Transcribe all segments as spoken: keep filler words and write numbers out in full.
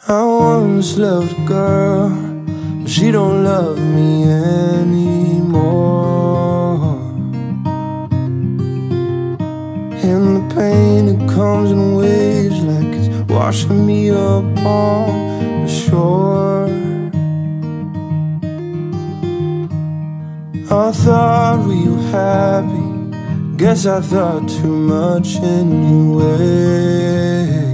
I once loved a girl, but she don't love me anymore. And the pain, it comes in waves like it's washing me up on the shore. I thought we were happy, guess I thought too much anyway.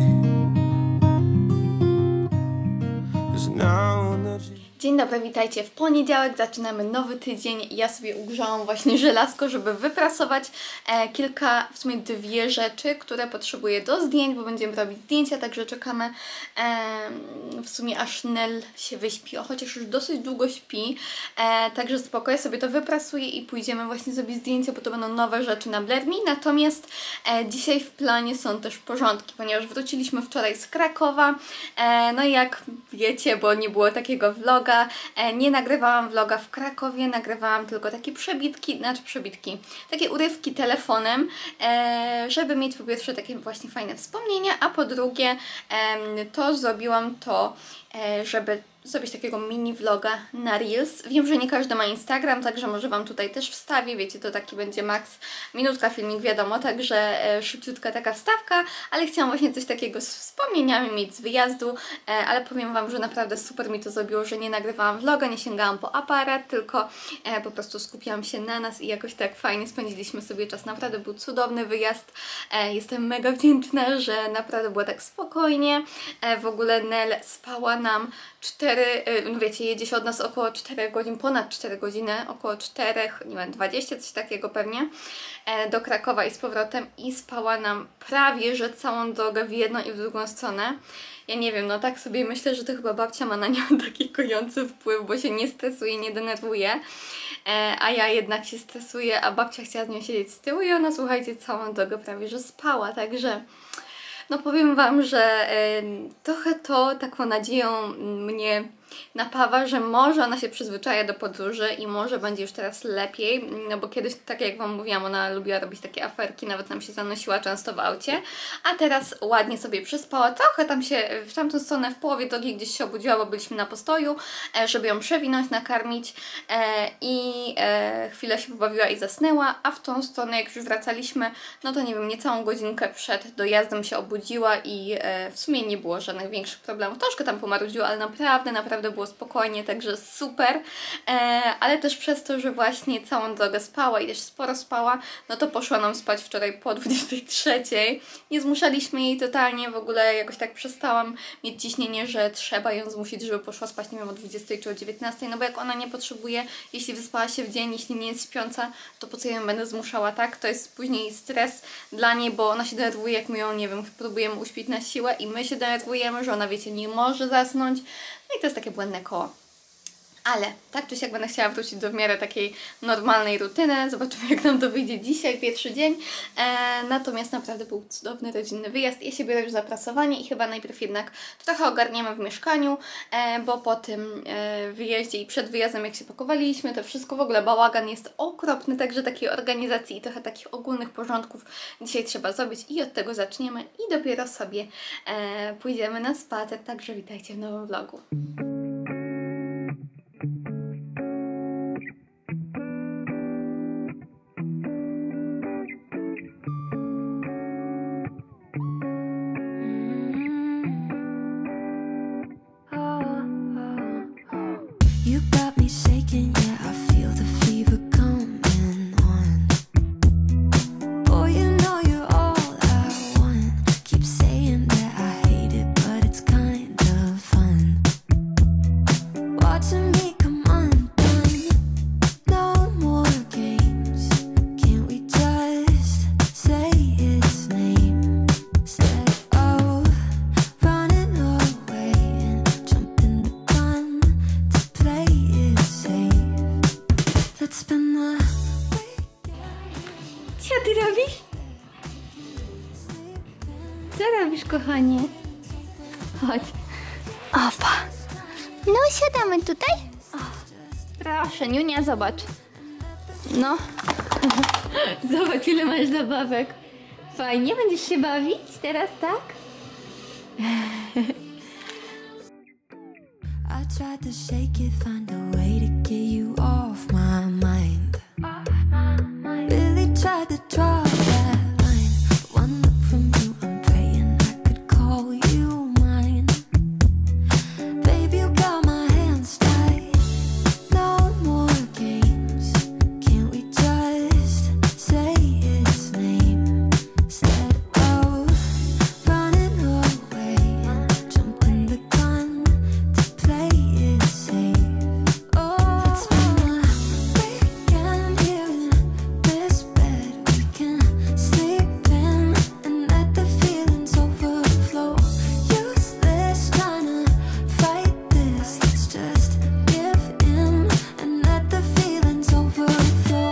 Dzień dobry, witajcie w poniedziałek, zaczynamy nowy tydzień. Ja sobie ugrzałam właśnie żelazko, żeby wyprasować e, kilka, w sumie dwie rzeczy, które potrzebuję do zdjęć, bo będziemy robić zdjęcia, także czekamy e, w sumie aż Nel się wyśpi, o, chociaż już dosyć długo śpi, e, także spoko, ja sobie to wyprasuję i pójdziemy właśnie zrobić zdjęcia, bo to będą nowe rzeczy na Blur Me. Natomiast e, dzisiaj w planie są też porządki, ponieważ wróciliśmy wczoraj z Krakowa, e, no i jak wiecie, bo nie było takiego vloga, nie nagrywałam vloga w Krakowie, nagrywałam tylko takie przebitki, znaczy przebitki, takie urywki telefonem, żeby mieć po pierwsze takie właśnie fajne wspomnienia, a po drugie to zrobiłam to, żeby zrobić takiego mini vloga na Reels. Wiem, że nie każdy ma Instagram, także może Wam tutaj też wstawię, wiecie, to taki będzie max minutka filmik, wiadomo, także e, szybciutka taka wstawka, ale chciałam właśnie coś takiego z wspomnieniami mieć z wyjazdu, e, ale powiem Wam, że naprawdę super mi to zrobiło, że nie nagrywałam vloga, nie sięgałam po aparat, tylko e, po prostu skupiałam się na nas i jakoś tak fajnie spędziliśmy sobie czas. Naprawdę był cudowny wyjazd, e, jestem mega wdzięczna, że naprawdę było tak spokojnie, e, w ogóle Nel spała nam cztery, no wiecie, jedzie się od nas około czterech godzin, ponad cztery godziny, około cztery, nie wiem, dwadzieścia, coś takiego pewnie, do Krakowa i z powrotem i spała nam prawie, że całą drogę w jedną i w drugą stronę. Ja nie wiem, no tak sobie myślę, że to chyba babcia ma na nią taki kojący wpływ, bo się nie stresuje, nie denerwuje, a ja jednak się stresuję, a babcia chciała z nią siedzieć z tyłu i ona, słuchajcie, całą drogę prawie, że spała, także no powiem Wam, że y, trochę to taką nadzieją mnie napawa, że może ona się przyzwyczaja do podróży i może będzie już teraz lepiej, no bo kiedyś, tak jak Wam mówiłam, ona lubiła robić takie aferki, nawet nam się zanosiła często w aucie, a teraz ładnie sobie przyspała, trochę tam się w tamtą stronę, w połowie drogi gdzieś się obudziła, bo byliśmy na postoju, żeby ją przewinąć, nakarmić e, i e, chwilę się pobawiła i zasnęła, a w tą stronę, jak już wracaliśmy, no to nie wiem, niecałą godzinkę przed dojazdem się obudziła i e, w sumie nie było żadnych większych problemów, troszkę tam pomarudziła, ale naprawdę, naprawdę było spokojnie, także super, e, ale też przez to, że właśnie całą drogę spała i też sporo spała, no to poszła nam spać wczoraj po dwudziestej trzeciej. Nie zmuszaliśmy jej totalnie, w ogóle jakoś tak przestałam mieć ciśnienie, że trzeba ją zmusić, żeby poszła spać, nie wiem, o dwudziestej czy o dziewiętnastej, no bo jak ona nie potrzebuje, jeśli wyspała się w dzień, jeśli nie jest śpiąca, to po co ją będę zmuszała, tak? To jest później stres dla niej, bo ona się denerwuje, jak my ją, nie wiem, próbujemy uśpić na siłę i my się denerwujemy, że ona, wiecie, nie może zasnąć. No i to jest takie błędne koło. Ale tak czy siak będę chciała wrócić do w miarę takiej normalnej rutyny. Zobaczymy, jak nam to wyjdzie dzisiaj, pierwszy dzień. E, natomiast naprawdę był cudowny, rodzinny wyjazd. Ja się biorę już za prasowanie i chyba najpierw jednak trochę ogarniemy w mieszkaniu, e, bo po tym e, wyjeździe i przed wyjazdem, jak się pakowaliśmy, to wszystko w ogóle bałagan jest okropny, także takiej organizacji i trochę takich ogólnych porządków dzisiaj trzeba zrobić i od tego zaczniemy i dopiero sobie e, pójdziemy na spacer. Także witajcie w nowym vlogu. Co ty robisz? Co robisz, kochanie? Chodź. Opa. No, siadamy tutaj. O, proszę, Niunia, zobacz. No. Zobacz, ile masz zabawek. Fajnie, będziesz się bawić teraz, tak? tried to shake it, find a way to get you off my mind. Really tried to draw that line. One look from you, I'm praying I could call you mine. Baby, you got my hands tied. No more games. Can't we just say its name instead of running away and jumping the gun to play it safe? Oh, it's been a weekend here in this bed we can sleep in and let the feelings overflow. Useless trying to fight this. Let's just give in and let the feelings overflow.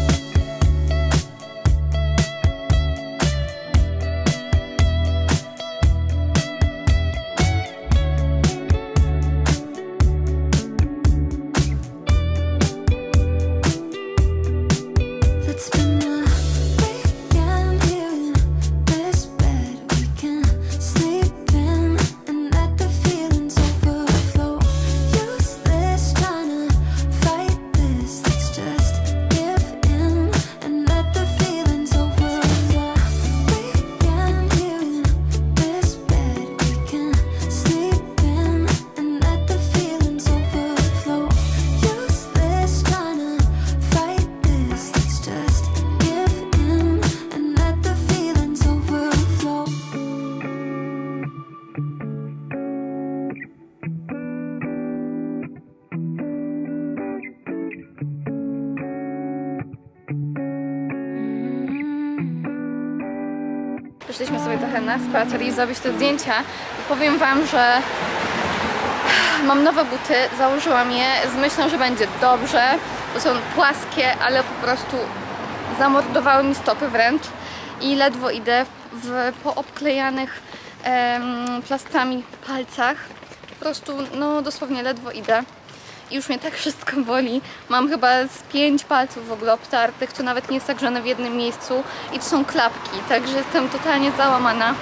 Let's spend a weekend here in this bed we can sleep in and let the feelings overflow. Useless trying to fight this. Let's just give in and let the feelings overflow. Weekend here in this bed we can sleep in and let the feelings overflow. Useless trying to fight this. Let's just give in and let the feelings overflow. Przyszliśmy sobie trochę na spacer i zrobić te zdjęcia. I powiem wam, że mam nowe buty, założyłam je z myślą, że będzie dobrze, bo są płaskie, ale po prostu zamordowały mi stopy wręcz i ledwo idę w poobklejanych em, plastrami palcach. Po prostu, no dosłownie ledwo idę. I już mnie tak wszystko boli. Mam chyba z pięć palców w ogóle obtartych, to nawet nie jest tak, że one w jednym miejscu. I to są klapki, także jestem totalnie załamana.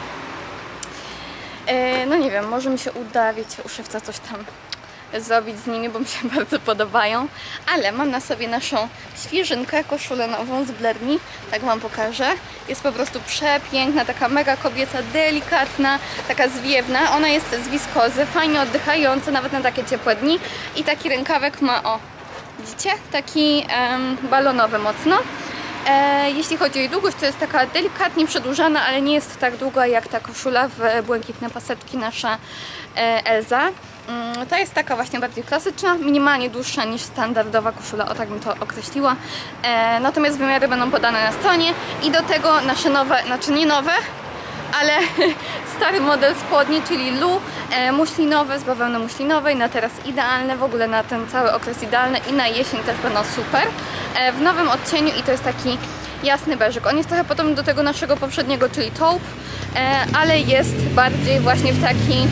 E, no nie wiem, może mi się uda, wiecie, u szewca coś tam zrobić z nimi, bo mi się bardzo podobają. Ale mam na sobie naszą świeżynkę, koszulę nową z Blair Me. Tak wam pokażę. Jest po prostu przepiękna, taka mega kobieca, delikatna, taka zwiewna. Ona jest z wiskozy, fajnie oddychająca, nawet na takie ciepłe dni. I taki rękawek ma, o, widzicie? Taki em, balonowy mocno. E, jeśli chodzi o jej długość, to jest taka delikatnie przedłużana, ale nie jest tak długa jak ta koszula w błękitne paseczki nasza e, Elza. Mm, ta jest taka właśnie bardziej klasyczna, minimalnie dłuższa niż standardowa koszula, o tak bym to określiła. E, natomiast wymiary będą podane na stronie i do tego nasze nowe, znaczy nie nowe, ale stary model spodni, czyli Lu, e, muślinowe, z bawełny muślinowej, na teraz idealne, w ogóle na ten cały okres idealne i na jesień też będą super. E, w nowym odcieniu i to jest taki jasny beżyk. On jest trochę podobny do tego naszego poprzedniego, czyli taupe, e, ale jest bardziej właśnie w taki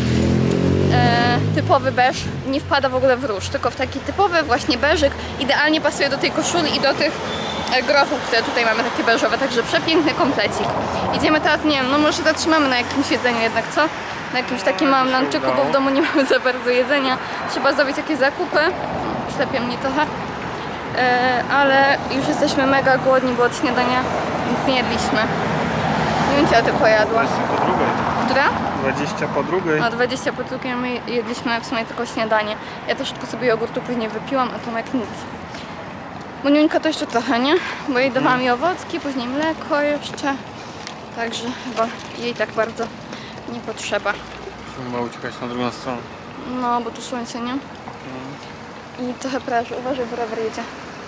e, typowy beż, nie wpada w ogóle w róż, tylko w taki typowy właśnie beżyk, idealnie pasuje do tej koszuli i do tych grochów, które tutaj mamy takie beżowe, także przepiękny komplecik. Idziemy teraz, nie wiem, no może zatrzymamy na jakimś jedzeniu jednak, co? Na jakimś takim małym lunchiku, bo w domu nie mamy za bardzo jedzenia. Trzeba zrobić jakieś zakupy. Ślepie mnie trochę. E, ale już jesteśmy mega głodni, bo od śniadania nic nie jedliśmy. Nie wiem, czy ja tylko jadła. dwadzieścia po drugiej. Która? dwadzieścia po drugiej. No dwadzieścia po drugiej, my jedliśmy w sumie tylko śniadanie. Ja troszeczkę sobie jogurtu później wypiłam, a Tomek nic. Moniuńka to jeszcze trochę, nie? Bo jej dawałam jej owocki, później mleko jeszcze. Także chyba jej tak bardzo nie potrzeba. Chyba uciekać na drugą stronę. No, bo tu słońce, nie? I trochę praży. Uważaj, bo rower jedzie.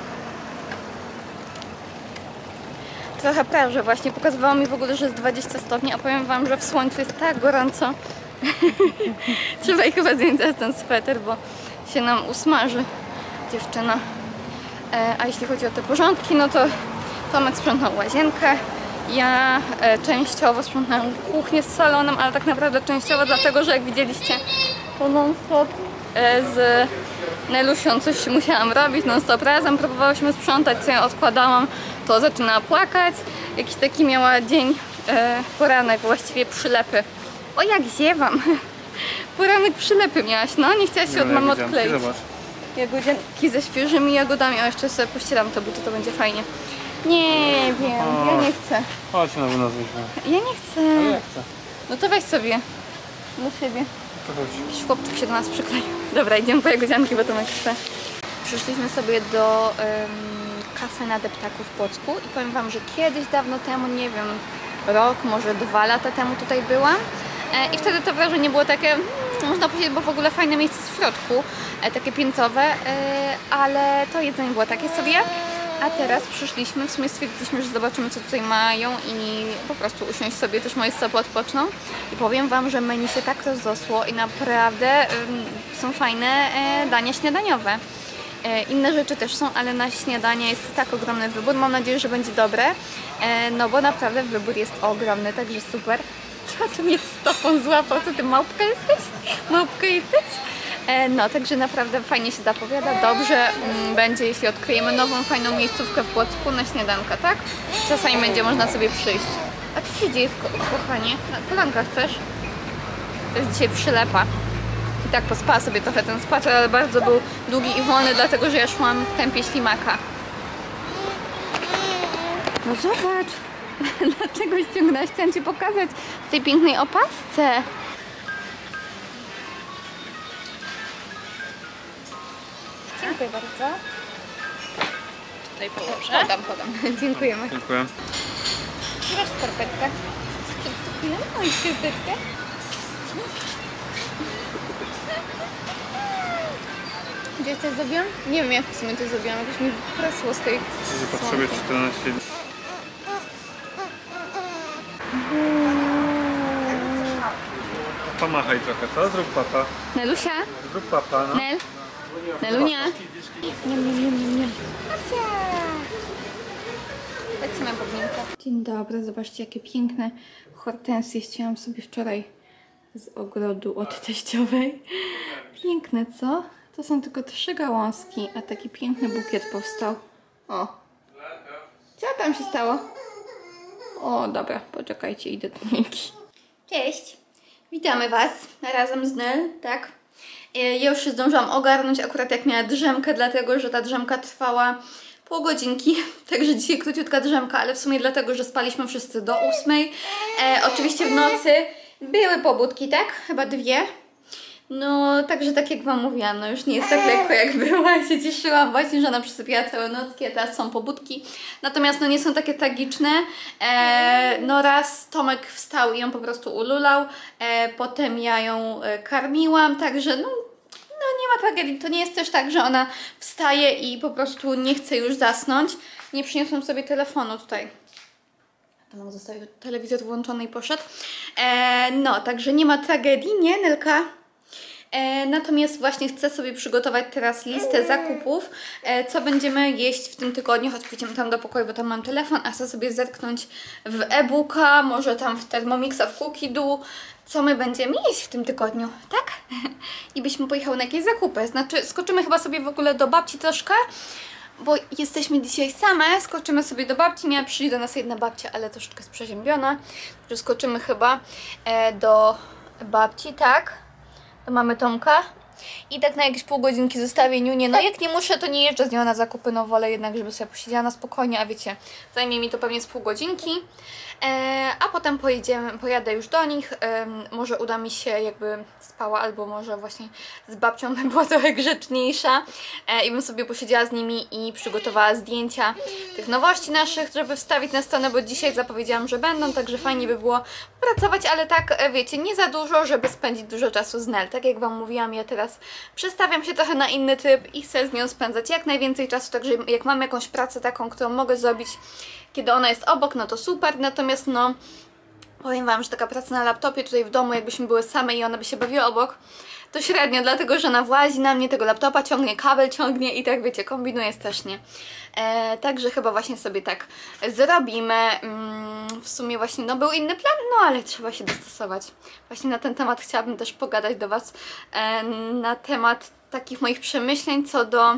Trochę praży właśnie. Pokazywało mi w ogóle, że jest dwadzieścia stopni, a powiem wam, że w słońcu jest tak gorąco. Trzeba jej chyba zdjąć teraz ten sweter, bo się nam usmaży dziewczyna. E, a jeśli chodzi o te porządki, no to Tomek sprzątnął łazienkę. Ja e, częściowo sprzątnąłem kuchnię z salonem, ale tak naprawdę częściowo dlatego, że jak widzieliście, to non-stop e, z Nelusią coś musiałam robić, non-stop razem próbowałyśmy sprzątać, co ja odkładałam, to zaczynała płakać. Jakiś taki miała dzień e, poranek, właściwie przylepy. O, jak ziewam! poranek przylepy miałaś, no? Nie chciałaś się Nie, od no, mamy ja widziałam. odkleić. Zobacz. Jagodzianki ze świeżymi jagodami. O, jeszcze sobie pościeram te buty, to będzie fajnie. Nie wiem, ja nie chcę. Chodź na nas weźmy. Ja nie chcę. Ale ja chcę. No to weź sobie. Do siebie. To chodź. Jakiś chłopczyk się do nas przykleił. Dobra, idziemy po jagodzianki, bo Tomek chce. Przyszliśmy sobie do um, kafe na Deptaku w Płocku i powiem wam, że kiedyś dawno temu, nie wiem, rok, może dwa lata temu tutaj byłam. E, I wtedy to wrażenie było takie, hmm, można powiedzieć, bo w ogóle fajne miejsce w środku, e, takie piętowe, e, ale to jedzenie było takie sobie. A teraz przyszliśmy, w sumie stwierdziliśmy, że zobaczymy, co tutaj mają i po prostu usiąść sobie, też moje stopy odpoczną. I powiem wam, że menu się tak rozrosło i naprawdę ym, są fajne e, dania śniadaniowe. E, inne rzeczy też są, ale na śniadanie jest tak ogromny wybór. Mam nadzieję, że będzie dobre, e, no bo naprawdę wybór jest ogromny, także super. Co tu mnie stopą złapał? Co ty, małpka jesteś? Małpka jesteś? No, także naprawdę fajnie się zapowiada. Dobrze mm, będzie, jeśli odkryjemy nową, fajną miejscówkę w Płocku na śniadanka, tak? Czasami będzie można sobie przyjść. A co się dzieje, ko kochanie? Kolanka chcesz? To jest dzisiaj przylepa. I tak pospała sobie trochę ten spacer, ale bardzo był długi i wolny, dlatego że ja szłam w tempie ślimaka. No zobacz! Dlaczego ściągnęłaś? Chciałam ci pokazać w tej pięknej opasce. Dziękuję bardzo. Tutaj położę. Podam, podam. Dziękujemy. Dziękuję. Masz skarpetkę. Przedstawiamy moją skarpetkę. Gdzieś coś zrobiłam? Nie wiem, jak w sumie to zrobiłam. Jakoś mi wyprasło z tej Nie potrzebuję słomki. czternaście siedzi. Pomachaj trochę, co? Zrób papa. Nelusia? Zrób papa, no. Nel? Nelunia? Niam, niam, niam, niam, niam. Lecimy bobinka. Dzień dobry, zobaczcie jakie piękne hortensje ścięłam sobie wczoraj z ogrodu od teściowej. Piękne, co? To są tylko trzy gałązki, a taki piękny bukiet powstał. O! Co tam się stało? O, dobra, poczekajcie, idę do Niki. Cześć! Witamy Was razem z Nel, tak? Ja już się zdążyłam ogarnąć akurat jak miała drzemkę, dlatego że ta drzemka trwała pół godzinki, także dzisiaj króciutka drzemka, ale w sumie dlatego, że spaliśmy wszyscy do ósmej. E, oczywiście w nocy były pobudki, tak? Chyba dwie. No, także tak jak Wam mówiłam, no już nie jest tak lekko jak była. Ja się cieszyłam właśnie, że ona przysypiała całe nocki, a teraz są pobudki. Natomiast no nie są takie tragiczne. E, no raz Tomek wstał i ją po prostu ululał, e, potem ja ją e, karmiłam, także no, no nie ma tragedii. To nie jest też tak, że ona wstaje i po prostu nie chce już zasnąć. Nie przyniosłam sobie telefonu tutaj. Tomek zostawił telewizor włączony i poszedł. E, no, także nie ma tragedii, nie Nelka? E, natomiast właśnie chcę sobie przygotować teraz listę zakupów, e, co będziemy jeść w tym tygodniu, choć pójdziemy tam do pokoju, bo tam mam telefon, a chcę sobie zerknąć w e-booka, może tam w Thermomixa, w Cookidu, co my będziemy jeść w tym tygodniu, tak? I byśmy pojechały na jakieś zakupy, znaczy skoczymy chyba sobie w ogóle do babci troszkę, bo jesteśmy dzisiaj same, skoczymy sobie do babci, miała przyjść do nas jedna babcia, ale troszeczkę jest przeziębiona, że skoczymy chyba e, do babci, tak? To mamy Tomka i tak na jakieś pół godzinki zostawię Niunię. No jak nie muszę, to nie jeżdżę z nią na zakupy, no wolę jednak, żeby sobie posiedziała na spokojnie, a wiecie, zajmie mi to pewnie z pół godzinki. E, a potem pojedziemy, pojadę już do nich, e, może uda mi się jakby spała, albo może właśnie z babcią bym była trochę grzeczniejsza e, i bym sobie posiedziała z nimi i przygotowała zdjęcia tych nowości naszych, żeby wstawić na stronę, bo dzisiaj zapowiedziałam, że będą, także fajnie by było pracować, ale tak, e, wiecie, nie za dużo, żeby spędzić dużo czasu z Nel. Tak jak Wam mówiłam, ja teraz przestawiam się trochę na inny tryb i chcę z nią spędzać jak najwięcej czasu, także jak mam jakąś pracę taką, którą mogę zrobić, kiedy ona jest obok, no to super, natomiast no powiem Wam, że taka praca na laptopie tutaj w domu, jakbyśmy były same i ona by się bawiła obok, to średnio, dlatego że ona włazi na mnie, tego laptopa ciągnie, kabel ciągnie i tak wiecie, kombinuje strasznie. E, także chyba właśnie sobie tak zrobimy. Mm, w sumie właśnie no był inny plan, no ale trzeba się dostosować. Właśnie na ten temat chciałabym też pogadać do Was, e, na temat takich moich przemyśleń co do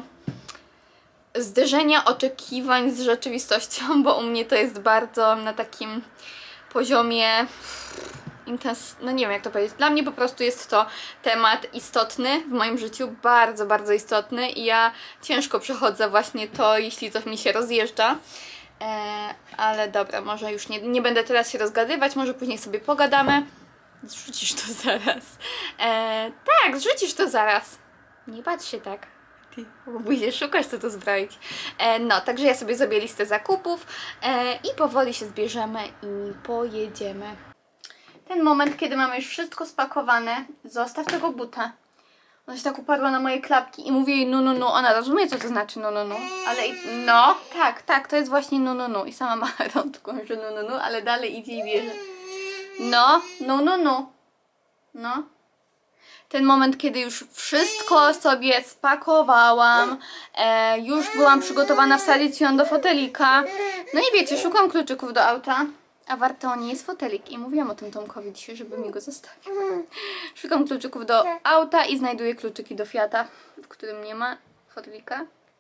zderzenia oczekiwań z rzeczywistością, bo u mnie to jest bardzo na takim poziomie intens... no nie wiem jak to powiedzieć. Dla mnie po prostu jest to temat istotny w moim życiu, bardzo, bardzo istotny i ja ciężko przechodzę właśnie to, jeśli to mi się rozjeżdża. E, ale dobra, może już nie, nie będę teraz się rozgadywać, może później sobie pogadamy. Zrzucisz to zaraz. E, tak, zrzucisz to zaraz. Nie patrz się tak. Ty, bo pójdziesz szukać, co to zbroić. E, no, także ja sobie zrobię listę zakupów e, i powoli się zbierzemy i pojedziemy. Ten moment, kiedy mamy już wszystko spakowane, zostaw tego buta. Ona się tak uparła na moje klapki i mówię jej no, no, no. Ona rozumie, co to znaczy no, no, no. Ale i, no, tak, tak, to jest właśnie no, no, no. I sama ma rądką, że no, no, no, ale dalej idzie i bierze. No, no, no, no. No. Ten moment, kiedy już wszystko sobie spakowałam, e, już byłam przygotowana wsadzić ją do fotelika. No i wiecie, szukam kluczyków do auta, a warto nie jest fotelik. I mówiłam o tym Tomkowi dzisiaj, żeby mi go zostawił. Szukam kluczyków do auta i znajduję kluczyki do Fiata, w którym nie ma fotelika.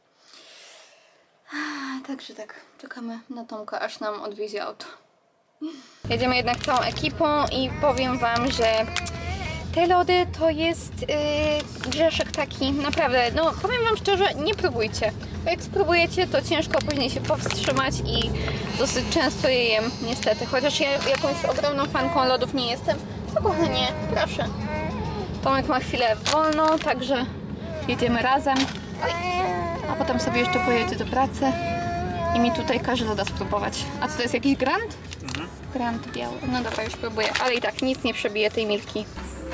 Także tak, czekamy na Tomka, aż nam odwiezie auto. Jedziemy jednak całą ekipą i powiem wam, że te lody to jest yy, grzeszek taki, naprawdę, no powiem wam szczerze, nie próbujcie, bo jak spróbujecie, to ciężko później się powstrzymać i dosyć często je jem, niestety, chociaż ja jakąś ogromną fanką lodów nie jestem, to kochanie, proszę. Tomek ma chwilę wolną, także jedziemy razem, a potem sobie jeszcze pojedzie do pracy i mi tutaj każe loda spróbować. A co to jest, jakiś Grand? Mhm. Grand biały, no dobra, już próbuję, ale i tak nic nie przebije tej Milki.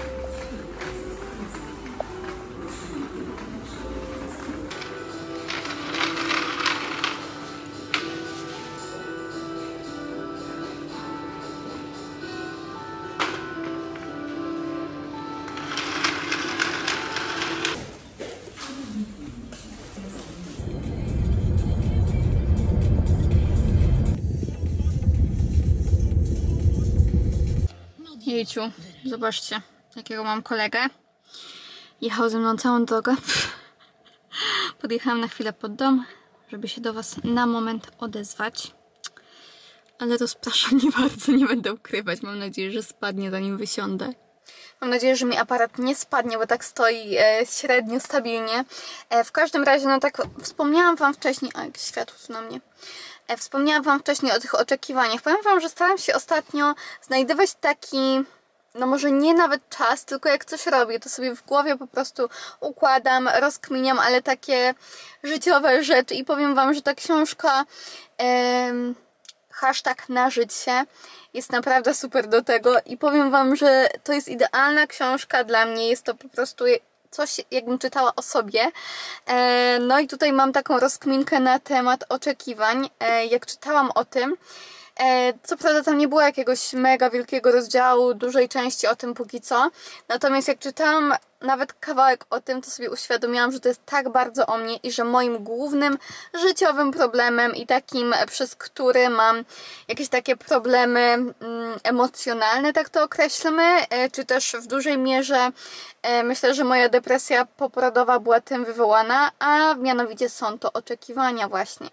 Jejciu, zobaczcie, jakiego mam kolegę. Jechał ze mną całą drogę. Podjechałam na chwilę pod dom, żeby się do was na moment odezwać. Ale rozpraszam nie bardzo, nie będę ukrywać. Mam nadzieję, że spadnie, zanim wysiądę. Mam nadzieję, że mi aparat nie spadnie, bo tak stoi e, średnio stabilnie. E, w każdym razie, no tak wspomniałam wam wcześniej... A, jakieś światło tu na mnie. E, wspomniałam wam wcześniej o tych oczekiwaniach. Powiem wam, że staram się ostatnio znajdywać taki... No może nie nawet czas, tylko jak coś robię, to sobie w głowie po prostu układam, rozkminiam, ale takie życiowe rzeczy. I powiem wam, że ta książka... E, hashtag nażyć się jest naprawdę super do tego i powiem wam, że to jest idealna książka dla mnie, jest to po prostu coś, jakbym czytała o sobie. No i tutaj mam taką rozkminkę na temat oczekiwań. Jak czytałam o tym, co prawda tam nie było jakiegoś mega wielkiego rozdziału, dużej części o tym póki co, natomiast jak czytałam nawet kawałek o tym, to sobie uświadomiłam, że to jest tak bardzo o mnie i że moim głównym życiowym problemem i takim, przez który mam jakieś takie problemy mm, emocjonalne, tak to określmy, czy też w dużej mierze e, myślę, że moja depresja poporodowa była tym wywołana, a mianowicie są to oczekiwania właśnie.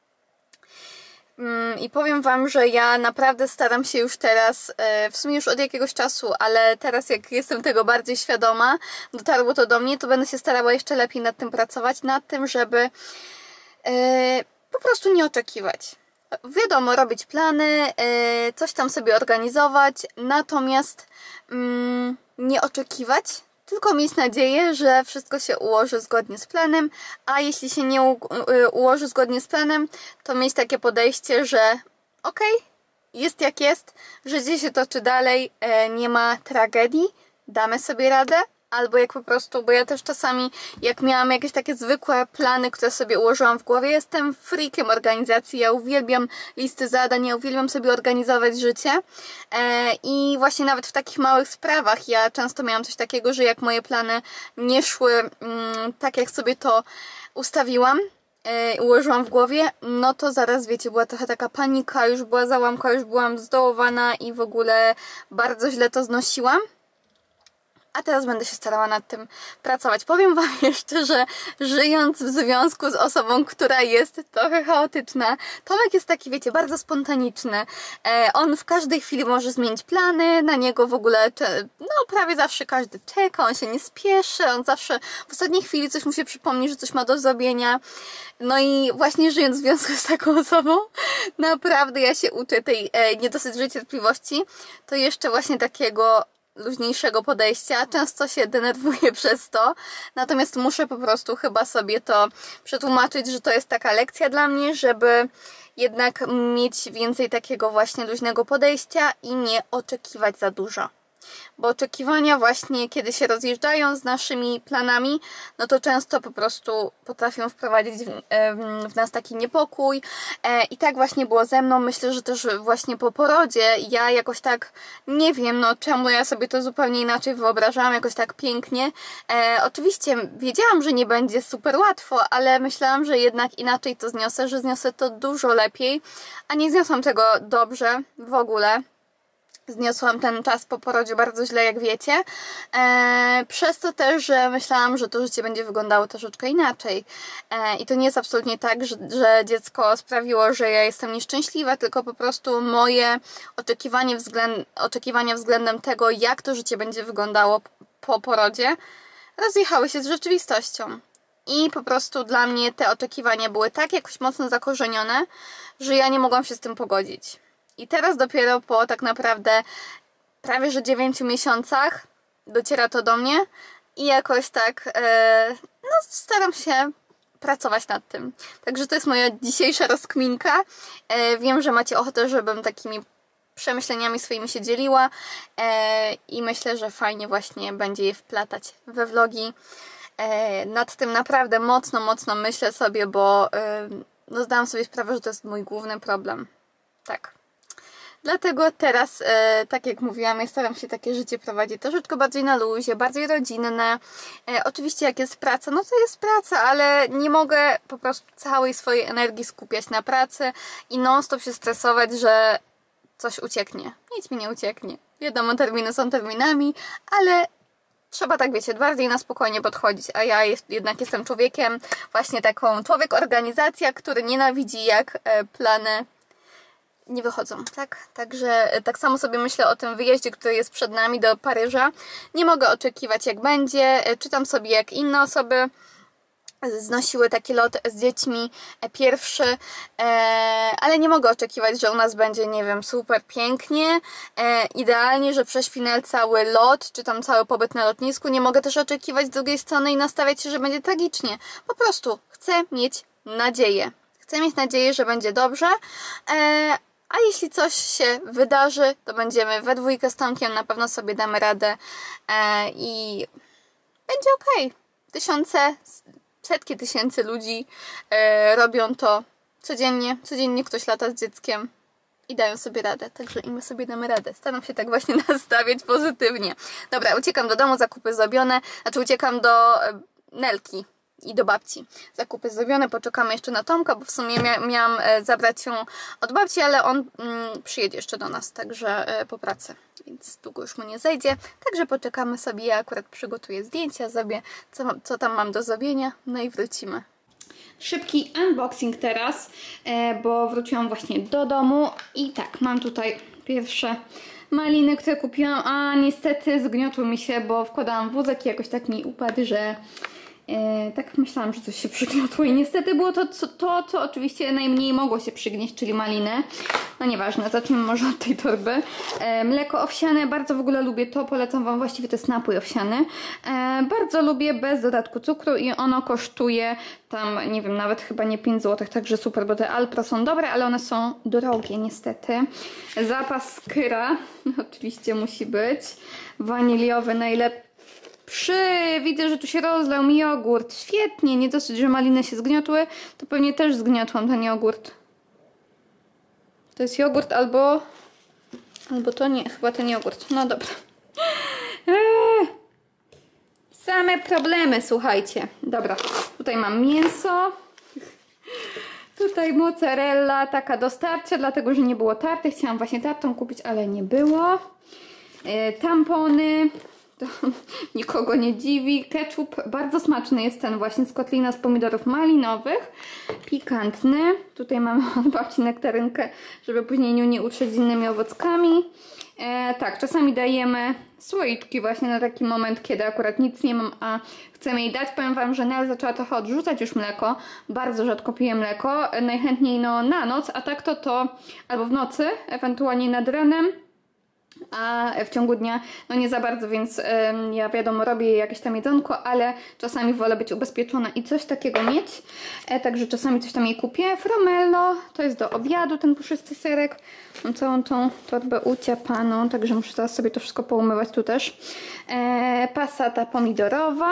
I powiem wam, że ja naprawdę staram się już teraz, w sumie już od jakiegoś czasu, ale teraz jak jestem tego bardziej świadoma, dotarło to do mnie, to będę się starała jeszcze lepiej nad tym pracować, nad tym, żeby po prostu nie oczekiwać. Wiadomo, robić plany, coś tam sobie organizować, natomiast nie oczekiwać, tylko mieć nadzieję, że wszystko się ułoży zgodnie z planem, a jeśli się nie u ułoży zgodnie z planem, to mieć takie podejście, że okej, okay, jest jak jest, życie się toczy dalej, e, nie ma tragedii, damy sobie radę, albo jak po prostu, bo ja też czasami, jak miałam jakieś takie zwykłe plany, które sobie ułożyłam w głowie, jestem freakiem organizacji, ja uwielbiam listy zadań, ja uwielbiam sobie organizować życie e, i właśnie nawet w takich małych sprawach ja często miałam coś takiego, że jak moje plany nie szły mm, tak, jak sobie to ustawiłam, e, ułożyłam w głowie, no to zaraz, wiecie, była trochę taka panika, już była załamka, już byłam zdołowana i w ogóle bardzo źle to znosiłam. a teraz będę się starała nad tym pracować. Powiem Wam jeszcze, że żyjąc w związku z osobą, która jest trochę chaotyczna, Tomek jest taki, wiecie, bardzo spontaniczny. E, on w każdej chwili może zmienić plany, na niego w ogóle, no prawie zawsze każdy czeka, on się nie spieszy, on zawsze w ostatniej chwili coś mu się przypomni, że coś ma do zrobienia. No i właśnie żyjąc w związku z taką osobą, naprawdę ja się uczę tej e, nie dosyć dużej cierpliwości, to jeszcze właśnie takiego luźniejszego podejścia. Często się denerwuję przez to, natomiast muszę po prostu chyba sobie to przetłumaczyć, że to jest taka lekcja dla mnie, żeby jednak mieć więcej takiego właśnie luźnego podejścia i nie oczekiwać za dużo. Bo oczekiwania właśnie, kiedy się rozjeżdżają z naszymi planami, no to często po prostu potrafią wprowadzić w, w nas taki niepokój. I tak właśnie było ze mną. Myślę, że też właśnie po porodzie ja jakoś tak, nie wiem, no czemu ja sobie to zupełnie inaczej wyobrażałam, jakoś tak pięknie. E, oczywiście wiedziałam, że nie będzie super łatwo, ale myślałam, że jednak inaczej to zniosę, że zniosę to dużo lepiej, a nie zniosłam tego dobrze w ogóle. Zniosłam ten czas po porodzie bardzo źle, jak wiecie. Eee, przez to też, że myślałam, że to życie będzie wyglądało troszeczkę inaczej. Eee, I to nie jest absolutnie tak, że, że dziecko sprawiło, że ja jestem nieszczęśliwa, tylko po prostu moje oczekiwanie względ, oczekiwania względem tego, jak to życie będzie wyglądało po porodzie, rozjechały się z rzeczywistością. I po prostu dla mnie te oczekiwania były tak jakoś mocno zakorzenione, że ja nie mogłam się z tym pogodzić. I teraz dopiero po tak naprawdę prawie że dziewięciu miesiącach dociera to do mnie i jakoś tak e, no, staram się pracować nad tym. Także to jest moja dzisiejsza rozkminka. E, wiem, że macie ochotę, żebym takimi przemyśleniami swoimi się dzieliła e, i myślę, że fajnie właśnie będzie je wplatać we vlogi. E, nad tym naprawdę mocno, mocno myślę sobie, bo e, no, zdałam sobie sprawę, że to jest mój główny problem. Tak. Dlatego teraz, e, tak jak mówiłam, ja staram się takie życie prowadzić troszeczkę bardziej na luzie, bardziej rodzinne. E, oczywiście jak jest praca, no to jest praca, ale nie mogę po prostu całej swojej energii skupiać na pracy i non stop się stresować, że coś ucieknie. Nic mi nie ucieknie. Wiadomo, terminy są terminami, ale trzeba tak, wiecie, bardziej na spokojnie podchodzić, a ja jest, jednak jestem człowiekiem, właśnie taką człowiek-organizacja, który nienawidzi, jak e, plany nie wychodzą, tak? Także tak samo sobie myślę o tym wyjeździe, który jest przed nami do Paryża. Nie mogę oczekiwać, jak będzie. Czytam sobie, jak inne osoby znosiły taki lot z dziećmi pierwszy, ale nie mogę oczekiwać, że u nas będzie, nie wiem, super pięknie, idealnie, że prześpinę cały lot, czy tam cały pobyt na lotnisku. Nie mogę też oczekiwać z drugiej strony i nastawiać się, że będzie tragicznie. Po prostu chcę mieć nadzieję. Chcę mieć nadzieję, że będzie dobrze. A jeśli coś się wydarzy, to będziemy we dwójkę z Tomkiem, na pewno sobie damy radę e, i będzie okej. Tysiące, setki tysięcy ludzi e, robią to codziennie. Codziennie ktoś lata z dzieckiem i dają sobie radę, także i my sobie damy radę. Staram się tak właśnie nastawiać pozytywnie. Dobra, uciekam do domu, zakupy zrobione, znaczy uciekam do e, Nelki i do babci. Zakupy zrobione, poczekamy jeszcze na Tomka, bo w sumie mia miałam e, zabrać ją od babci, ale on mm, przyjedzie jeszcze do nas, także e, po pracy, więc długo już mu nie zejdzie. Także poczekamy sobie, ja akurat przygotuję zdjęcia, zrobię co, co tam mam do zrobienia, no i wrócimy. Szybki unboxing teraz, e, bo wróciłam właśnie do domu i tak, mam tutaj pierwsze maliny, które kupiłam, a niestety zgniotły mi się, bo wkładałam w wózek i jakoś tak mi upadł, że E, tak myślałam, że coś się przygniotło i niestety było to, co, to, co oczywiście najmniej mogło się przygnieść, czyli maliny. No nieważne, zacznijmy może od tej torby. E, mleko owsiane, bardzo w ogóle lubię to, polecam Wam, właściwie to jest napój owsiany. E, bardzo lubię, bez dodatku cukru i ono kosztuje tam, nie wiem, nawet chyba nie pięć złotych, także super, bo te Alpro są dobre, ale one są drogie niestety. Zapas Skyra oczywiście musi być. Waniliowy najlepszy. Przy, widzę, że tu się rozlał mi jogurt. Świetnie, nie dosyć, że maliny się zgniotły, to pewnie też zgniotłam ten jogurt. To jest jogurt albo... Albo to nie, chyba ten jogurt. No dobra. Eee, same problemy, słuchajcie. Dobra, tutaj mam mięso. Tutaj mozzarella, taka do starcia, dlatego, że nie było tarty. Chciałam właśnie tartą kupić, ale nie było. Eee, tampony. to nikogo nie dziwi. Ketchup bardzo smaczny jest ten właśnie z kotlina z pomidorów malinowych. Pikantny. Tutaj mamy od babci nektarynkę, żeby później nią nie utrzeć z innymi owockami. E, tak, czasami dajemy słoiczki właśnie na taki moment, kiedy akurat nic nie mam, a chcemy jej dać. Powiem wam, że Nel zaczęła trochę odrzucać już mleko. Bardzo rzadko piję mleko. E, najchętniej no na noc, a tak to to albo w nocy, ewentualnie nad ranem. A w ciągu dnia no nie za bardzo, więc ym, ja wiadomo robię jakieś tam jedzonko, ale czasami wolę być ubezpieczona i coś takiego mieć, e, także czasami coś tam jej kupię. Fromello, to jest do obiadu ten puszysty serek. Mam całą tą torbę uciapaną, także muszę teraz sobie to wszystko poumywać tu też. E, passata pomidorowa.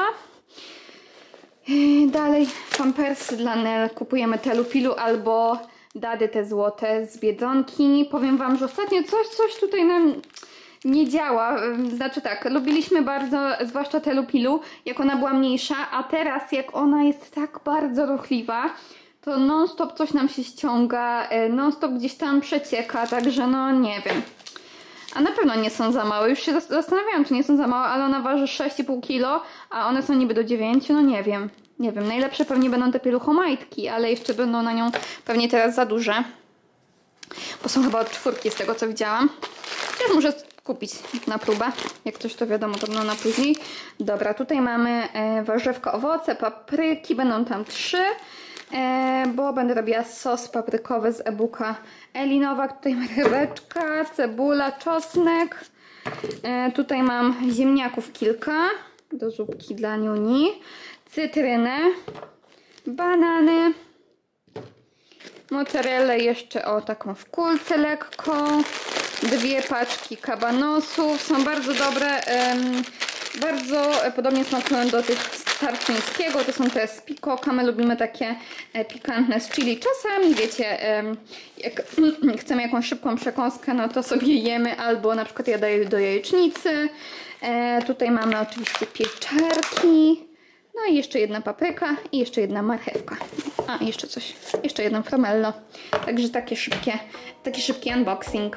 E, dalej pampersy dla Nel, kupujemy Telupilu albo Dady te złote z Biedronki. Powiem wam, że ostatnio coś, coś tutaj nam nie działa. Znaczy tak, lubiliśmy bardzo, zwłaszcza Telupilu, jak ona była mniejsza, a teraz jak ona jest tak bardzo ruchliwa, to non stop coś nam się ściąga, non stop gdzieś tam przecieka, także no nie wiem. A na pewno nie są za małe. Już się zastanawiałam, czy nie są za małe, ale ona waży sześć i pół kilo, a one są niby do dziewięciu, no nie wiem. Nie wiem, najlepsze pewnie będą te pieluchomajtki, ale jeszcze będą na nią pewnie teraz za duże. Bo są chyba od czwórki z tego co widziałam. Też muszę kupić na próbę. Jak coś to wiadomo, to będą na później. Dobra, tutaj mamy e, warzywka, owoce, papryki. Będą tam trzy. E, bo będę robiła sos paprykowy z e-booka Eli Nowak. Tutaj marcheweczka, cebula, czosnek. E, tutaj mam ziemniaków kilka do zupki dla Niuni. Cytrynę, banany, mozzarellę jeszcze o taką w kulce lekko, dwie paczki kabanosów, są bardzo dobre, um, bardzo podobnie smakują do tych z tarczyńskiego, to są te z pikoka, my lubimy takie e, pikantne z chili. Czasami wiecie, um, jak chcemy jakąś szybką przekąskę, no to sobie jemy, albo na przykład ja daję do jajecznicy. E, tutaj mamy oczywiście pieczarki. No i jeszcze jedna papryka i jeszcze jedna marchewka. A, jeszcze coś. Jeszcze jedno fromello. Także takie szybkie, taki szybki unboxing.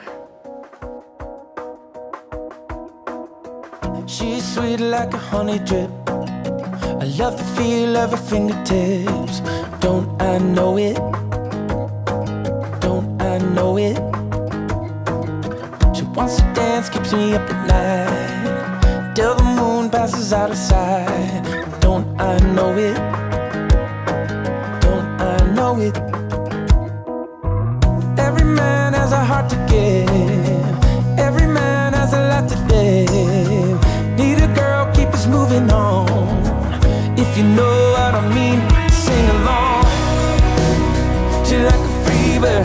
She's sweet like a honey drip. I love the feel of her fingertips. Don't I know it? Don't I know it? She wants to dance, keeps me up at night. Till the moon passes out of sight. Don't I know it? Don't I know it? Every man has a heart to give. Every man has a lot to live. Need a girl, keep us moving on. If you know what I mean, sing along. She's like a free bird,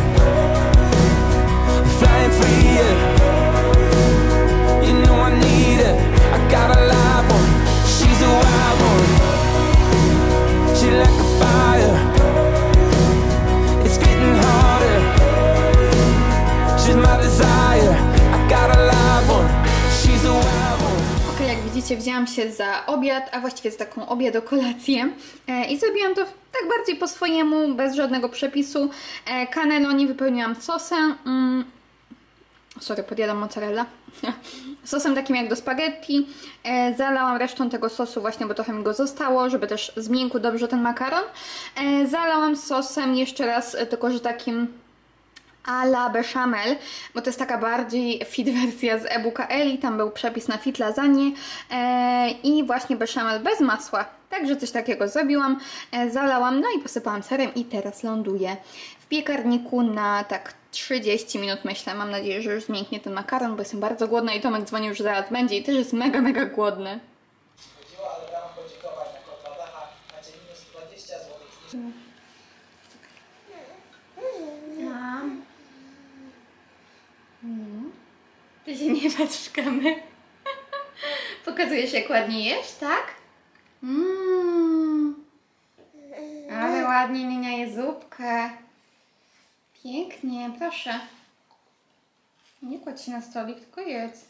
flying free, yeah. You know I need her. I got a live one. She's a wild one. She like a fire. It's getting harder. She's my desire. I got a live one. She's a wild one. Ok, jak widzicie, wzięłam się za obiad, a właściwie za taką obiadokolację e, i zrobiłam to tak bardziej po swojemu, bez żadnego przepisu. E, cannelloni wypełniłam sosem. Mm, sorry, podjadam mozzarella. Sosem takim jak do spaghetti. E, zalałam resztą tego sosu właśnie, bo trochę mi go zostało, żeby też zmiękł dobrze ten makaron. E, zalałam sosem jeszcze raz, tylko że takim a la bechamel, bo to jest taka bardziej fit wersja z e-booka Eli, tam był przepis na fit lasagne e, i właśnie bechamel bez masła. Także coś takiego zrobiłam, e, zalałam, no i posypałam serem i teraz ląduję w piekarniku na tak trzydzieści minut, myślę. Mam nadzieję, że już zmięknie ten makaron, bo jestem bardzo głodna i Tomek dzwoni już zaraz będzie i też jest mega, mega głodny. Ale chciałam podziękować na kod Ladecha, macie minus dwadzieścia złotych. Mm. Ty się nie patrz w kamerę. Pokazujesz, jak ładnie jesz, tak? Mm. Ale ładnie Ninia je zupkę. Pięknie, proszę. Nie kładź się na stolik, tylko jedz.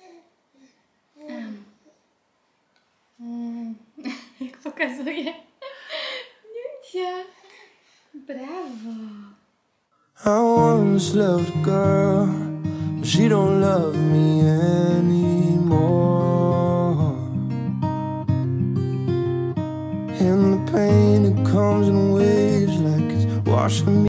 Mm. Mm. Jak pokazuje. Niucia. Brawo. I once loved a girl, but she don't love me anymore. And the pain, it comes in waves like it's washing me